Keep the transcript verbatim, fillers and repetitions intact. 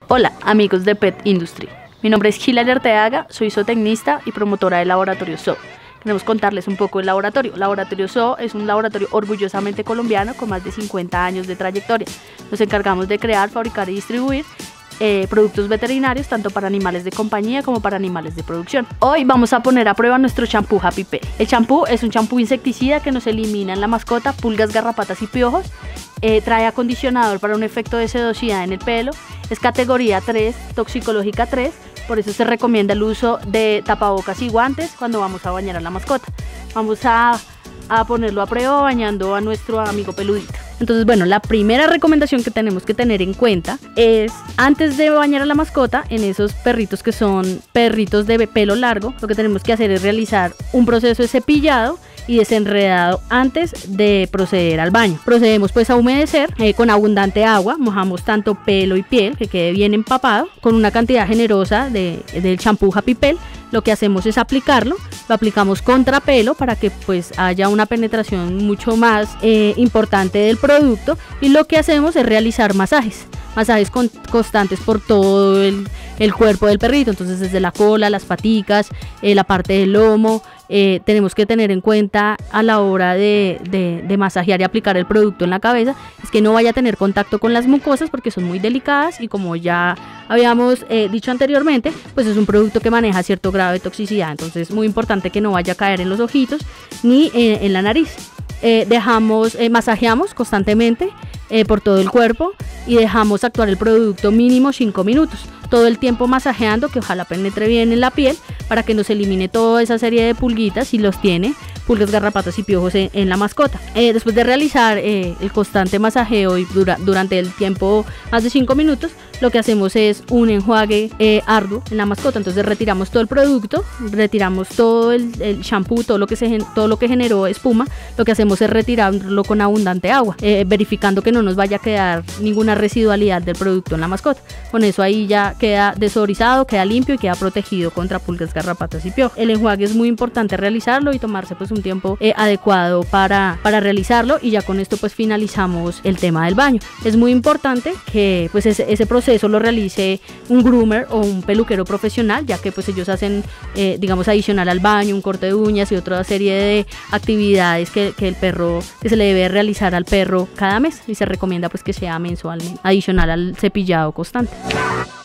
Hola amigos de Pet Industry, mi nombre es Hilary Arteaga, soy zootecnista y promotora del Laboratorio Zoo. Queremos contarles un poco del laboratorio. Laboratorio Zoo es un laboratorio orgullosamente colombiano con más de cincuenta años de trayectoria. Nos encargamos de crear, fabricar y distribuir eh, productos veterinarios tanto para animales de compañía como para animales de producción. Hoy vamos a poner a prueba nuestro champú Happy Pet. El champú es un champú insecticida que nos elimina en la mascota pulgas, garrapatas y piojos. Eh, trae acondicionador para un efecto de sedosidad en el pelo, es categoría tres, toxicológica tres, por eso se recomienda el uso de tapabocas y guantes cuando vamos a bañar a la mascota. Vamos a, a ponerlo a prueba bañando a nuestro amigo peludito. Entonces, bueno, la primera recomendación que tenemos que tener en cuenta es, antes de bañar a la mascota, en esos perritos que son perritos de pelo largo, lo que tenemos que hacer es realizar un proceso de cepillado y desenredado antes de proceder al baño. Procedemos pues a humedecer eh, con abundante agua, mojamos tanto pelo y piel que quede bien empapado con una cantidad generosa de, del champú Happy Pet. Lo que hacemos es aplicarlo, lo aplicamos contra pelo para que pues haya una penetración mucho más eh, importante del producto, y lo que hacemos es realizar masajes. Masajes con, constantes por todo el, el cuerpo del perrito, entonces desde la cola, las paticas, eh, la parte del lomo. Eh, tenemos que tener en cuenta a la hora de, de, de masajear y aplicar el producto en la cabeza, es que no vaya a tener contacto con las mucosas porque son muy delicadas, y como ya habíamos eh, dicho anteriormente, pues es un producto que maneja cierto grado de toxicidad, entonces es muy importante que no vaya a caer en los ojitos ni eh, en la nariz. Eh, dejamos, eh, masajeamos constantemente eh, por todo el cuerpo y dejamos actuar el producto mínimo cinco minutos, todo el tiempo masajeando, que ojalá penetre bien en la piel para que nos elimine toda esa serie de pulguitas, si los tiene, pulgas, garrapatas y piojos en, en la mascota. Eh, después de realizar eh, el constante masajeo y dura, durante el tiempo más de cinco minutos, lo que hacemos es un enjuague eh, arduo en la mascota. Entonces retiramos todo el producto, retiramos todo el, el shampoo, todo lo, que se, todo lo que generó espuma. Lo que hacemos es retirarlo con abundante agua, eh, verificando que no nos vaya a quedar ninguna residualidad del producto en la mascota. Con eso ahí ya queda desodorizado, queda limpio y queda protegido contra pulgas, garrapatas y piojos. El enjuague es muy importante realizarlo y tomarse pues un tiempo eh, adecuado para, para realizarlo, y ya con esto pues finalizamos el tema del baño. Es muy importante que pues ese, ese proceso lo realice un groomer o un peluquero profesional, ya que pues ellos hacen eh, digamos adicional al baño un corte de uñas y otra serie de actividades que, que el perro que se le debe realizar al perro cada mes, y se recomienda pues que sea mensualmente, adicional al cepillado constante.